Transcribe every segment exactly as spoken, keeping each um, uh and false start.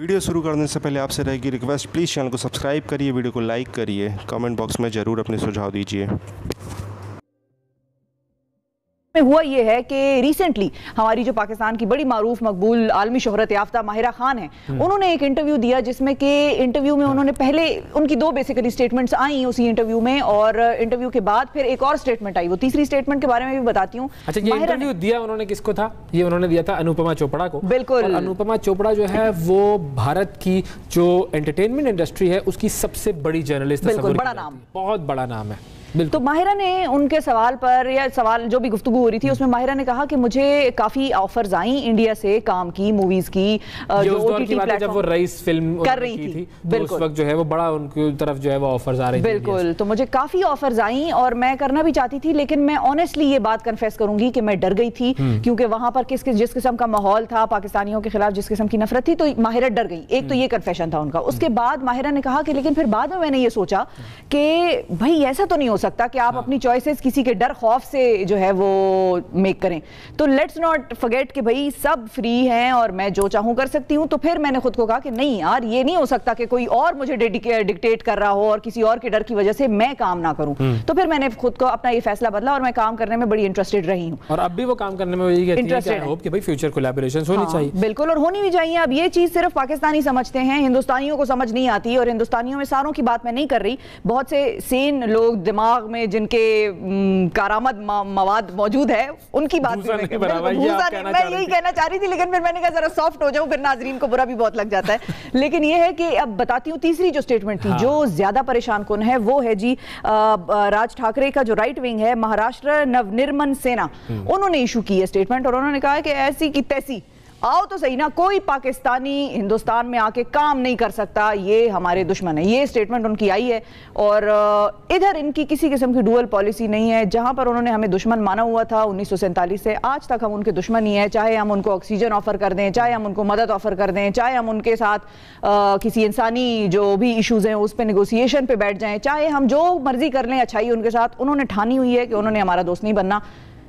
Video शुरू करने से पहले आपसे रहेगी रिक्वेस्ट, प्लीज़ चैनल को सब्सक्राइब करिए, वीडियो को लाइक करिए, कमेंट बॉक्स में ज़रूर अपने सुझाव दीजिए। में हुआ ये है कि रिसेंटली हमारी जो पाकिस्तान की बड़ी मारूफ मकबूल आलमी शोहरत याफ्ता माहिरा खान है, उन्होंने एक इंटरव्यू दिया जिसमें कि इंटरव्यू में उन्होंने पहले उनकी दो बेसिकली स्टेटमेंट्स आई उसी इंटरव्यू में, और इंटरव्यू के बाद फिर एक और स्टेटमेंट आई। वो तीसरी स्टेटमेंट के बारे में भी बताती हूँ। अच्छा, ये इंटरव्यू दिया उन्होंने किसको था? ये उन्होंने दिया था अनुपमा चोपड़ा को। बिल्कुल। अनुपमा चोपड़ा जो है वो भारत की जो एंटरटेनमेंट इंडस्ट्री है उसकी सबसे बड़ी जर्नलिस्ट, बिल्कुल बड़ा नाम, बहुत बड़ा नाम है। तो माहिरा ने उनके सवाल पर या सवाल जो भी गुफ्तगू हो रही थी उसमें माहिरा ने कहा कि मुझे काफी ऑफर्स आई इंडिया से काम की, मूवीज की, जो ओटीटी प्लेटफॉर्म जब वो रईस फिल्म कर रही थी, थी तो उस वक्त जो है वो बड़ा उनकी तरफ जो है वो ऑफर्स आ रही थी। बिल्कुल, तो मुझे काफी ऑफर्स आई और मैं करना भी चाहती थी, लेकिन मैं ऑनेस्टली ये बात कन्फेस करूंगी कि मैं डर गई थी, क्योंकि वहां पर किस जिस किस्म का माहौल था, पाकिस्तानियों के खिलाफ जिस किस्म की नफरत थी, तो माहिरा डर गई। एक तो ये कन्फेशन था उनका। उसके बाद माहिरा ने कहा कि लेकिन फिर बाद में मैंने ये सोचा कि भाई ऐसा तो नहीं हो सकता कि आप अपनी चॉइसेस किसी के डर खौफ से जो है वो मेक करें। तो लेट्स नॉट फॉरगेट कि भाई सब फ्री हैं और मैं जो चाहूं कर सकती हूं। तो फिर मैंने खुद को कहा कि नहीं यार, ये नहीं हो सकता कि कोई और मुझे डिक्टेट कर रहा हो और किसी और के डर की वजह से मैं काम ना करूं। तो फिर मैंने खुद को अपना ये फैसला बदला और मैं काम करने में बड़ी इंटरेस्टेड रही हूं। और अब भी वो काम करने में इंटरेस्टेड है कि भाई फ्यूचर कोलैबोरेशंस होनी चाहिए। बिल्कुल, और होनी भी चाहिए। अब ये चीज सिर्फ पाकिस्तानी समझते हैं, हिंदुस्तानियों को समझ नहीं आती। और हिंदुस्तानियों में सारों की बात मैं नहीं कर रही, बहुत से सेन लोग दिमाग में जिनके कारामद मवाद मौजूद है उनकी बात मैं, मैं, मैं यही कहना चाह रही थी, लेकिन फिर मैंने कहा जरा सॉफ्ट हो जाऊं, फिर नाजरीन को बुरा भी बहुत लग जाता है। लेकिन ये है कि अब बताती हूँ तीसरी जो स्टेटमेंट थी, हाँ। जो ज्यादा परेशान कुन है वो है जी राज ठाकरे का जो राइट विंग है, महाराष्ट्र नवनिर्माण सेना, उन्होंने इशू की है स्टेटमेंट। और उन्होंने कहा कि ऐसी की तैसी आओ तो सही ना, कोई पाकिस्तानी हिंदुस्तान में आके काम नहीं कर सकता, ये हमारे दुश्मन है। ये स्टेटमेंट उनकी आई है। और इधर इनकी किसी किस्म की डुअल पॉलिसी नहीं है। जहां पर उन्होंने हमें दुश्मन माना हुआ था उन्नीस सौ सैंतालीस से आज तक, हम उनके दुश्मन ही है। चाहे हम उनको ऑक्सीजन ऑफर कर दें, चाहे हम उनको मदद ऑफर कर दें, चाहे हम उनके साथ आ, किसी इंसानी जो भी इशूज हैं उस पर नेगोशिएशन पे बैठ जाएं, चाहे हम जो मर्जी कर लें अच्छाई उनके साथ, उन्होंने ठानी हुई है कि उन्होंने हमारा दोस्त नहीं बनना।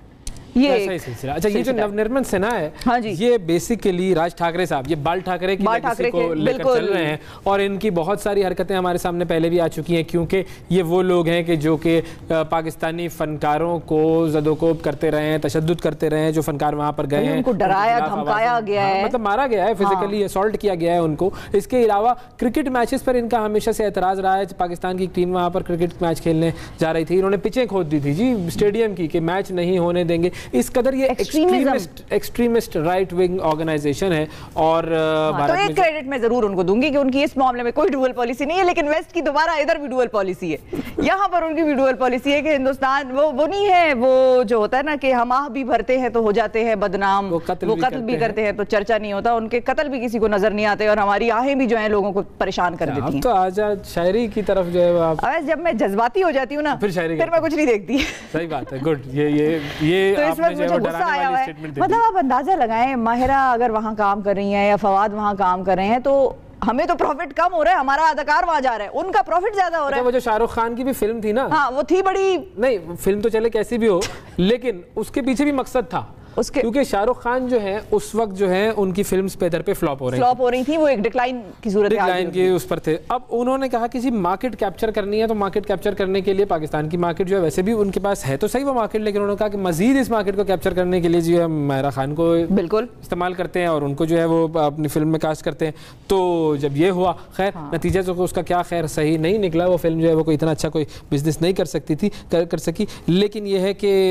ये सिलसिला। अच्छा, ये जो नवनिर्माण सेना है, हाँ जी, ये बेसिकली राज ठाकरे साहब, ये बाल ठाकरे की लेगेसी को लेकर चल रहे हैं। और इनकी बहुत सारी हरकतें हमारे सामने पहले भी आ चुकी हैं, क्योंकि ये वो लोग हैं कि जो कि पाकिस्तानी फनकारों को ज़दोकोब करते रहे हैं, तशद्दुद करते रहे हैं। जो फनकार वहाँ पर गए हैं उनको डराया धमकाया गया है, मतलब मारा गया है, फिजिकली असॉल्ट किया गया है उनको। इसके अलावा क्रिकेट मैचेस पर इनका हमेशा से एतराज़ रहा है। पाकिस्तान की टीम वहाँ पर क्रिकेट मैच खेलने जा रही थी, इन्होंने पिचें खोद दी थी जी स्टेडियम की कि मैच नहीं होने देंगे। इस कदर ये extremist extremist right wing organization है। और हाँ, तो एक क्रेडिट मैं जरूर उनको दूंगी कि उनकी इस मामले में कोई डुअल पॉलिसी नहीं है, लेकिन वेस्ट की दोबारा इधर भी डुअल पॉलिसी है। यहाँ पर उनकी भी डुअल पॉलिसी है कि हिंदुस्तान वो वो नहीं है, वो जो होता है ना कि हम आह भी भरते हैं तो हो जाते हैं बदनाम, वो कत्ल, वो भी, कत्ल भी करते हैं तो चर्चा नहीं होता, उनके कत्ल भी किसी को नजर नहीं आते और हमारी आहें भी जो है लोगों को परेशान कर देती हैं। तो आजाद शायरी की तरफ जो है आप, जब मैं जज्बाती हो जाती हूँ ना फिर शायरी फिर मैं कुछ नहीं देखती। सही बात है, गुड। ये ये ये तो इस वक्त मुझे गुस्सा आया हुआ है। मतलब आप अंदाजा लगाएं, माहिरा अगर वहां काम कर रही हैं या फवाद वहां काम कर रहे हैं तो हमें तो प्रॉफिट कम हो रहा है, हमारा अदकार वहां जा रहा है, उनका प्रॉफिट ज्यादा हो रहा है। वो जो शाहरुख खान की भी फिल्म थी ना, हाँ वो थी बड़ी, नहीं फिल्म तो चले कैसी भी हो, लेकिन उसके पीछे भी मकसद था उसके, क्योंकि शाहरुख खान जो है उस वक्त जो है उनकी फिल्म्स पे इधर पे फ्लॉप हो रही फ्लॉप हो रही थी, वो एक डिक्लाइन की सूरत डिक्लाइन के उस पर थे। अब उन्होंने कहा कि जी मार्केट कैप्चर करनी है, तो मार्केट कैप्चर करने के लिए पाकिस्तान की मार्केट जो है वैसे भी उनके पास है तो सही वो मार्केट, लेकिन उन्होंने कहा कि मजीद इस मार्केट को कैप्चर करने के लिए जो है माहिरा खान को बिल्कुल इस्तेमाल करते हैं और उनको जो है वो अपनी फिल्म में कास्ट करते हैं। तो जब ये हुआ, खैर हाँ। नतीजा तो उसका क्या खैर सही नहीं निकला, वो फिल्म जो है वो कोई इतना अच्छा कोई बिजनेस नहीं कर सकती थी कर, कर सकी। लेकिन ये है कि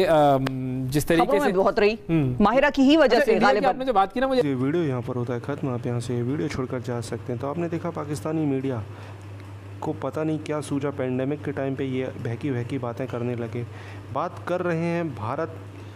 जिस तरीके से बहुत रही माहिरा की वजह से आपने जो बात की ना, मुझे ये वीडियो यहाँ पर होता है खत्म, आप यहाँ से वीडियो छोड़कर जा सकते हैं। तो आपने देखा पाकिस्तानी मीडिया को पता नहीं क्या सूझा, पेंडेमिक के टाइम पे ये बहकी बहकी बातें करने लगे। बात कर रहे हैं भारत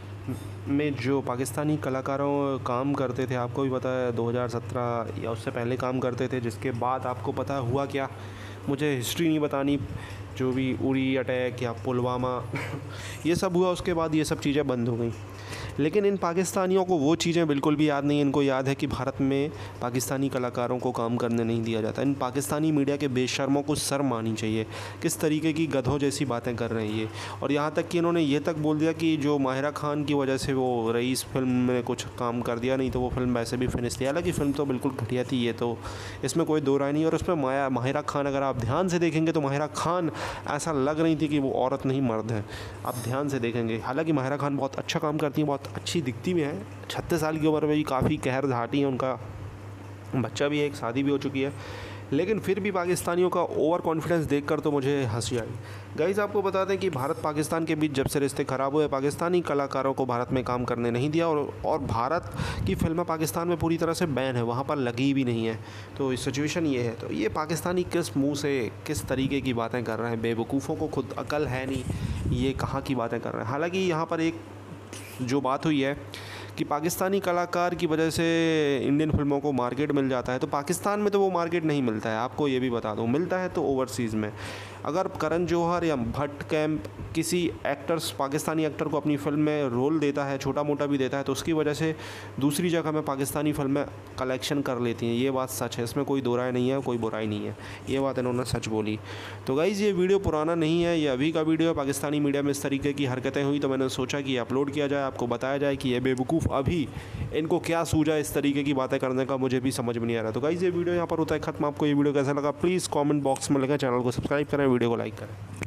में जो पाकिस्तानी कलाकारों काम करते थे, आपको भी पता है दो हज़ार सत्रह या उससे पहले काम करते थे, जिसके बाद आपको पता हुआ क्या, मुझे हिस्ट्री नहीं बतानी, जो भी उरी अटैक या पुलवामा ये सब हुआ, उसके बाद ये सब चीज़ें बंद हो गई। लेकिन इन पाकिस्तानियों को वो चीज़ें बिल्कुल भी याद नहीं। इनको याद है कि भारत में पाकिस्तानी कलाकारों को काम करने नहीं दिया जाता। इन पाकिस्तानी मीडिया के बेशर्मों को शर्म आनी चाहिए, किस तरीके की गधों जैसी बातें कर रहे हैं ये। और यहाँ तक कि इन्होंने ये तक बोल दिया कि जो माहिरा खान की वजह से वो रईस फिल्म में कुछ काम कर दिया, नहीं तो वो फिल्म वैसे भी फिनिश थी। हालांकि फ़िल्म तो बिल्कुल घटिया थी, ये तो इसमें कोई दो राय नहीं। और उसमें माया माहिरा खान, अगर आप ध्यान से देखेंगे तो माहिरा खान ऐसा लग रही थी कि वो औरत नहीं मर्द है, आप ध्यान से देखेंगे। हालांकि माहिरा खान बहुत अच्छा काम करती हैं, बहुत अच्छी दिखती भी हैं। छत्तीस साल की उम्र में भी काफ़ी कहर झाटी है, उनका बच्चा भी है, एक शादी भी हो चुकी है। लेकिन फिर भी पाकिस्तानियों का ओवर कॉन्फिडेंस देखकर तो मुझे हंसी आई। गाइस, आपको बता दें कि भारत पाकिस्तान के बीच जब से रिश्ते ख़राब हुए, पाकिस्तानी कलाकारों को भारत में काम करने नहीं दिया और और भारत की फिल्में पाकिस्तान में पूरी तरह से बैन है, वहाँ पर लगी भी नहीं है। तो सिचुएशन ये है। तो ये पाकिस्तानी किस मुँह से किस तरीके की बातें कर रहे हैं, बेवकूफ़ों को खुद अकल है नहीं, ये कहाँ की बातें कर रहे हैं। हालाँकि यहाँ पर एक जो बात हुई है कि पाकिस्तानी कलाकार की वजह से इंडियन फिल्मों को मार्केट मिल जाता है, तो पाकिस्तान में तो वो मार्केट नहीं मिलता है। आपको ये भी बता दूँ, मिलता है तो ओवरसीज़ में। अगर करण जौहर या भट्ट कैंप किसी एक्टर्स पाकिस्तानी एक्टर को अपनी फ़िल्म में रोल देता है, छोटा मोटा भी देता है, तो उसकी वजह से दूसरी जगह में पाकिस्तानी फिल्में कलेक्शन कर लेती हैं। ये बात सच है, इसमें कोई दो राय नहीं है, कोई बुराई नहीं है। ये बात इन्होंने सच बोली। तो गाइज़, ये वीडियो पुराना नहीं है, ये अभी का वीडियो है। पाकिस्तानी मीडिया में इस तरीके की हरकतें हुई तो मैंने सोचा कि अपलोड किया जाए, आपको बताया जाए कि ये बेवकूफ़ अभी इनको क्या सूझा इस तरीके की बातें करने का, मुझे भी समझ में नहीं आ रहा। तो गाइज़, ये वीडियो यहाँ पर होता है ख़त्म। आपको ये वीडियो कैसा लगा प्लीज़ कमेंट बॉक्स में लिखें, चैनल को सब्सक्राइब करें, वीडियो को लाइक करें।